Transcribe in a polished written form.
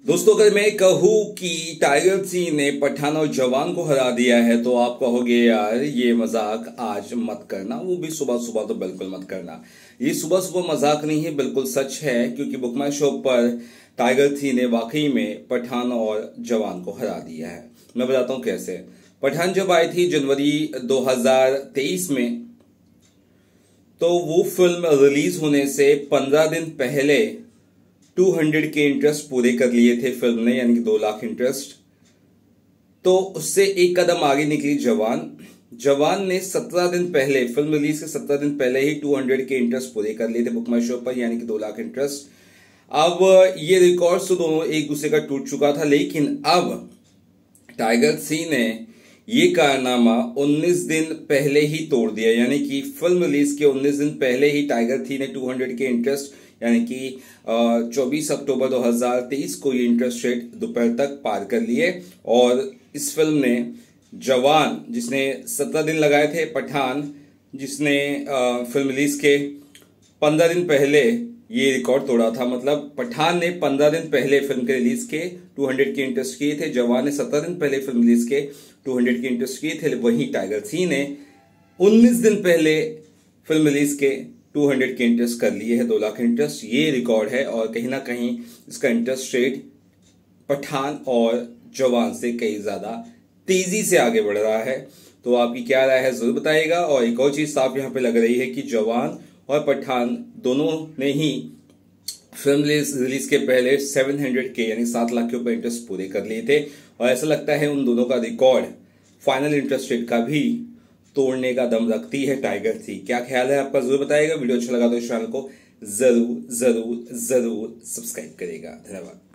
दोस्तों, अगर मैं कहूं कि टाइगर 3 ने पठान और जवान को हरा दिया है तो आप कहोगे यार ये मजाक आज मत करना, वो भी सुबह सुबह तो बिल्कुल मत करना। ये सुबह सुबह मजाक नहीं है, बिल्कुल सच है, क्योंकि बुक माई शो पर टाइगर 3 ने वाकई में पठान और जवान को हरा दिया है। मैं बताता हूं कैसे। पठान जब आई थी जनवरी 2023 में, तो वो फिल्म रिलीज होने से 15 दिन पहले 200 के इंटरेस्ट पूरे कर लिए थे फिल्म ने, यानी कि 2 लाख इंटरेस्ट। तो उससे एक कदम आगे निकली जवान। जवान ने 17 दिन पहले, फिल्म रिलीज के 17 दिन पहले ही 200 के इंटरेस्ट पूरे कर लिए थे बुक माई शो पर, यानी कि 2 लाख इंटरेस्ट। अब ये रिकॉर्ड तो दोनों एक दूसरे का टूट चुका था, लेकिन अब टाइगर 3 ने ये कारनामा 19 दिन पहले ही तोड़ दिया, यानी कि फिल्म रिलीज के 19 दिन पहले ही टाइगर 3 ने 200 के इंटरेस्ट, यानी कि 24 अक्टूबर 2023 को ये इंटरेस्ट रेट दोपहर तक पार कर लिए। और इस फिल्म ने जवान, जिसने 17 दिन लगाए थे, पठान जिसने फिल्म रिलीज के 15 दिन पहले ये रिकॉर्ड तोड़ा था। मतलब पठान ने 15 दिन पहले फिल्म के रिलीज के 200 के इंटरेस्ट किए थे, जवान ने 17 दिन पहले फिल्म रिलीज के 200 के इंटरेस्ट किए थे। वहीं टाइगर 3 ने 19 दिन पहले फिल्म रिलीज के 200 के इंटरेस्ट कर लिए है, 2 लाख इंटरेस्ट। ये रिकॉर्ड है और कहीं ना कहीं इसका इंटरेस्ट रेट पठान और जवान से कई ज्यादा तेजी से आगे बढ़ रहा है। तो आपकी क्या राय है जरूर बताइएगा। और एक और चीज साफ यहां पे लग रही है कि जवान और पठान दोनों ने ही फिल्म रिलीज के पहले 700 के यानी 7 लाख के ऊपर इंटरेस्ट पूरे कर लिए थे। और ऐसा लगता है उन दोनों का रिकॉर्ड फाइनल इंटरेस्ट रेट का भी तोड़ने का दम रखती है टाइगर 3। क्या ख्याल है आपका जरूर बताइएगा। वीडियो अच्छा लगा तो इस चैनल को जरूर जरूर जरूर सब्सक्राइब करिएगा। धन्यवाद।